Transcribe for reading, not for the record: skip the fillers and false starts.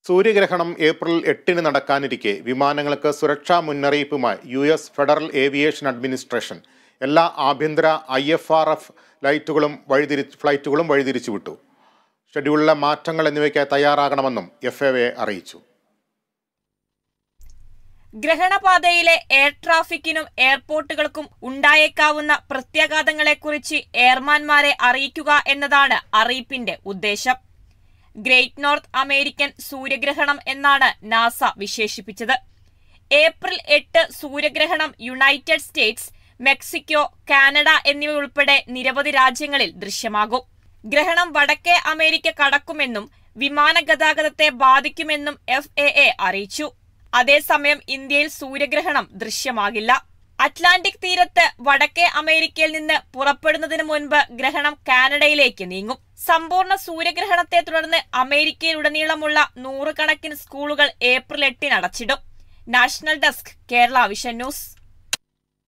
സൂര്യഗ്രഹണം ഏപ്രിൽ 8-ന് നടക്കാനിരിക്കെ വിമാനങ്ങൾക്ക് സുരക്ഷാ മുന്നറിയിപ്പുമായി US ഫെഡറൽ ഏവിയേഷൻ അഡ്മിനിസ്ട്രേഷൻ എല്ലാ ആഭ്യന്തര IFRF ഫ്ലൈറ്റുകളും വഴിതിരിച്ചുവിട്ടു. ഷെഡ്യൂളിലെ മാറ്റങ്ങൾ എന്നിവയ്ക്കായി തയ്യാറാകണമെന്നും FAA അറിയിച്ചു. ഗ്രഹണപാതയിലെ എയർ ട്രാഫിക്കിനും എയർപോർട്ടുകൾക്കും ഉണ്ടായേക്കാവുന്ന പ്രത്യാഘാതങ്ങളെക്കുറിച്ച് എയർമാൻമാരെ അറിയിക്കുക എന്നതാണ് അറിയിപ്പിന്റെ ഉദ്ദേശം. ഗ്രേറ്റ് നോർത്ത് അമേരിക്കൻ സൂര്യഗ്രഹണം എന്നാണ് നാസ വിശേഷിപ്പിച്ചത്. ഏപ്രിൽ 8 സൂര്യഗ്രഹണം യുണൈറ്റഡ് സ്റ്റേറ്റ്സ്, മെക്സിക്കോ, കാനഡ എന്നിവയുൾപ്പെടെ നിരവധി രാജ്യങ്ങളിൽ ദൃശ്യമാകും. ഗ്രഹണം വടക്കേ അമേരിക്ക കടക്കുമെന്നും വിമാന ഗതാഗതത്തെ ബാധിക്കുമെന്നും FAA അറിയിച്ചു. അതേസമയം ഇന്ത്യയിൽ സൂര്യഗ്രഹണം ദൃശ്യമാകില്ല. അറ്റ്ലാന്റിക് തീരത്ത് വടക്കേ അമേരിക്കയിൽ നിന്ന് പുറപ്പെടുന്നതിന് മുൻപ് ഗ്രഹണം കാനഡയിലേക്ക് നീങ്ങും. സമ്പൂർണ്ണ സൂര്യഗ്രഹണത്തെ തുടർന്ന് അമേരിക്കയിലുടനീളമുള്ള നൂറുകണക്കിന് സ്കൂളുകൾ ഏപ്രിൽ 8-ന് അടച്ചിടും. National desk, Kerala Vision news.